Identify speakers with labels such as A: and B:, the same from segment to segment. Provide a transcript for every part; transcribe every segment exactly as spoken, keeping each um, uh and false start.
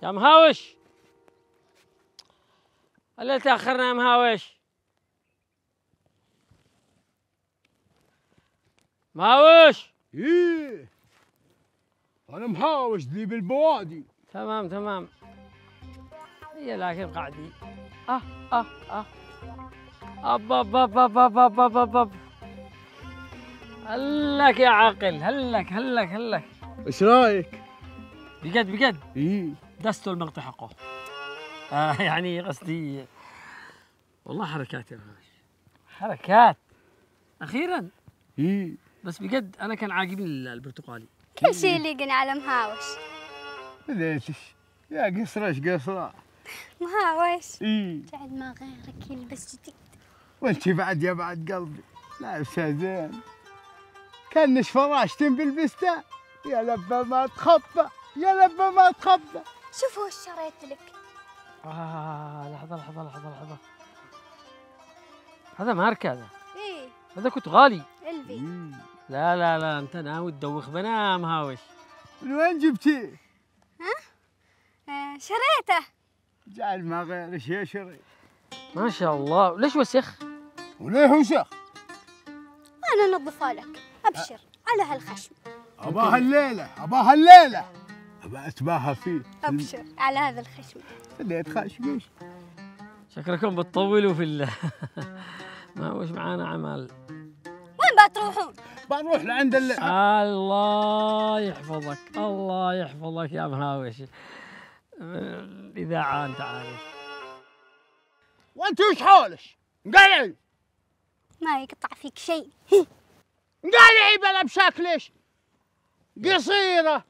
A: يا مهاوش، اللي تأخرنا يا مهاوش. مهاوش.
B: ايه انا مهاوش ذي بالبوادي.
A: تمام تمام. هي لكن قاعدين. اه اه اه أب أب أب أب أب أب أب أب أب. هلك يا عاقل، هلك هلك هلك.
B: ايش رايك؟
A: بجد بجد؟
B: ايه
A: دستوا المقطع حقه. آه يعني قصدي والله حركات يا مهاوش، حركات أخيرا.
B: ايه
A: بس بجد أنا كان عاجبني البرتقالي.
C: كل شيء يليقن على مهاوش.
B: ليش يا قصرة ايش قصرة؟
C: مهاوش
B: ايه
C: بعد ما غيرك يلبس جديد.
B: وانت بعد يا بعد قلبي لابسه زين، كانش فراشتين بالبستان. يا لبه ما تخبى، يا لبه ما تخبى.
C: شوف هو اشتريت لك.
A: آه لحظة لحظة لحظة لحظة، هذا ماركة هذا،
C: ايه
A: هذا كنت غالي.
C: الفي.
B: إيه.
A: لا لا لا أنت ناوي تدوخ بنا مهاوش.
B: من وين جبتيه؟
C: آه شريته.
B: جعل ما غيرش يا شري.
A: ما شاء الله، ليش وسخ؟
B: وليه وسخ؟
C: انا انظفه لك، ابشر على هالخشم.
B: اباها الليله، اباها الليله، ابى اتباهى فيه.
C: ابشر على هذا الخشم.
B: خليت خاشقيش.
A: شكلكم بتطولوا في ال مهاوش معانا عمل.
C: وين بتروحون؟
B: بروح لعند ال
A: الله يحفظك، الله يحفظك يا مهاوش. الإذاعة أنت عارف.
B: وانت وش حولش؟ انقلعي
C: ما يقطع فيك شيء.
B: انقلعي بلا بشكلش قصيره.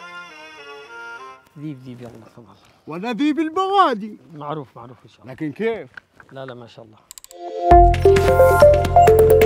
A: ذيب ذيب يلا تفضل.
B: وانا ذيب البوادي.
A: معروف معروف إن شاء الله.
B: لكن كيف؟
A: لا لا ما شاء الله.